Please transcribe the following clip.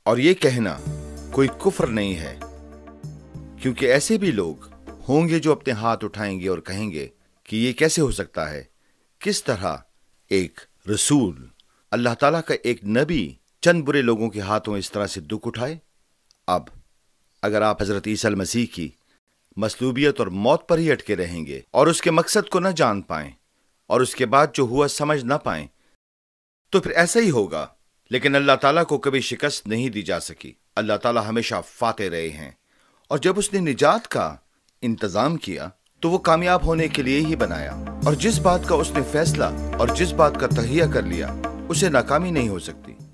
और ये कहना कोई कुफ्र नहीं है, क्योंकि ऐसे भी लोग होंगे जो अपने हाथ उठाएंगे और कहेंगे कि ये कैसे हो सकता है, किस तरह एक रसूल, अल्लाह ताला का एक नबी चंद बुरे लोगों के हाथों इस तरह से दुख उठाए। अब अगर आप हजरत ईसा मसीह की मसलूबियत और मौत पर ही अटके रहेंगे और उसके मकसद को न जान पाएं और उसके बाद जो हुआ समझ न पाएं, तो फिर ऐसा ही होगा। लेकिन अल्लाह ताला को कभी शिकस्त नहीं दी जा सकी। अल्लाह ताला हमेशा फाते रहे हैं, और जब उसने निजात का इंतजाम किया तो वो कामयाब होने के लिए ही बनाया, और जिस बात का उसने फैसला और जिस बात का तहिया कर लिया उसे नाकामी नहीं हो सकती।